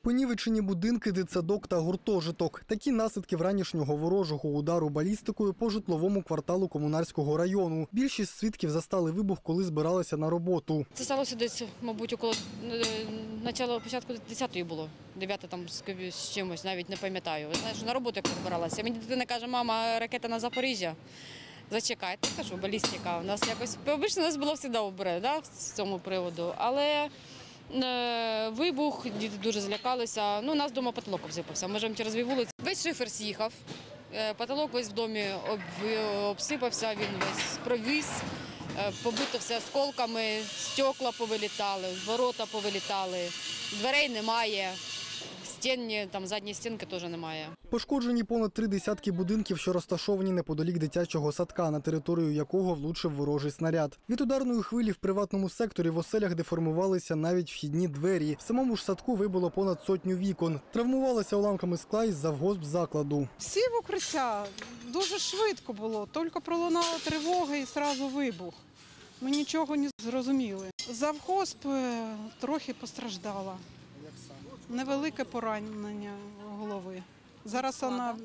Понівечені будинки, дитсадок та гуртожиток. Такі наслідки вранішнього ворожого удару балістикою по житловому кварталу Комунарського району. Більшість свідків застали вибух, коли збиралися на роботу. Це сталося десь, мабуть, около початку 10-ї було. 9-та там з чимось, навіть не пам'ятаю. Знаєш, на роботу як збиралася. Мені дитина каже: мама, ракета на Запоріжжя. Зачекайте, кажу, балістика. У нас якось, обично у нас було завжди добре, да, з цьому приводу. Але вибух, діти дуже злякалися. Ну, у нас вдома потолок обсипався. Ми живемо через дві вулиці. Весь шифер з'їхав, потолок весь в домі обсипався, він весь провис, побито все осколками, стекла повилітали, ворота повилітали, дверей немає. Стінні, там задні стінки теж немає. Пошкоджені понад 3 десятки будинків, що розташовані неподалік дитячого садка, на територію якого влучив ворожий снаряд. Від ударної хвилі в приватному секторі в оселях деформувалися навіть вхідні двері. В самому ж садку вибило понад 100 вікон. Травмувалися уламками скла із завгоспзакладу. Всі в укриття. Дуже швидко було. Тільки пролунала тривога і одразу вибух. Ми нічого не зрозуміли. Завгосп трохи постраждала. Невелике поранення голови. Зараз вона,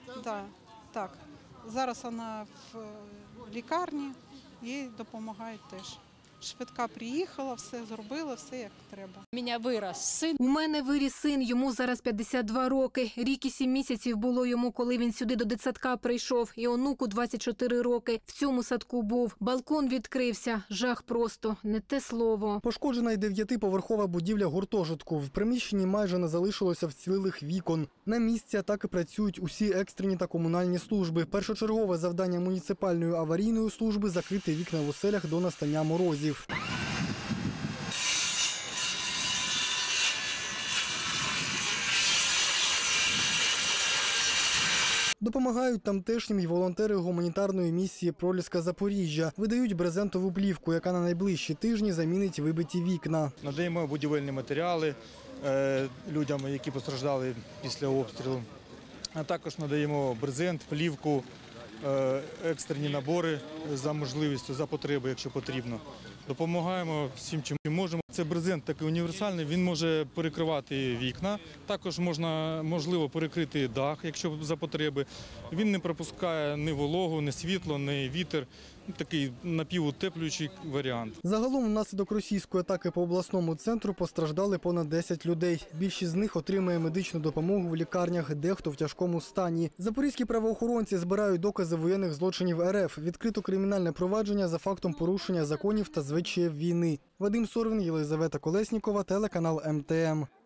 зараз вона в лікарні, їй допомагають теж. Швидка приїхала, все зробила, все як треба. У мене виріс син, йому зараз 52 роки. Рік і 7 місяців було йому, коли він сюди до дитсадка прийшов. І онуку 24 роки. В цьому садку був. Балкон відкрився. Жах просто. Не те слово. Пошкоджена й 9-поверхова будівля гуртожитку. В приміщенні майже не залишилося вцілілих вікон. На місці атаки працюють усі екстрені та комунальні служби. Першочергове завдання муніципальної аварійної служби – закрити вікна в оселях до настання морозів. Допомагають тамтешнім й волонтери гуманітарної місії «Проліска Запоріжжя». Видають брезентову плівку, яка на найближчі тижні замінить вибиті вікна. Надаємо будівельні матеріали людям, які постраждали після обстрілу. А також надаємо брезент, плівку, екстрені набори за можливістю, за потреби, якщо потрібно. Допомагаємо всім, чим можемо. Це брезент такий універсальний, він може перекривати вікна, також можливо перекрити дах, якщо за потреби. Він не пропускає ні вологу, ні світло, ні вітер. Такий напівутеплюючий варіант. Загалом внаслідок російської атаки по обласному центру постраждали понад 10 людей. Більшість з них отримує медичну допомогу в лікарнях, дехто в тяжкому стані. Запорізькі правоохоронці збирають докази воєнних злочинів РФ. Відкрито кримінальне провадження за фактом порушення законів та звичаїв війни. Вадим Сорвін, Єлизавета Колеснікова, телеканал МТМ.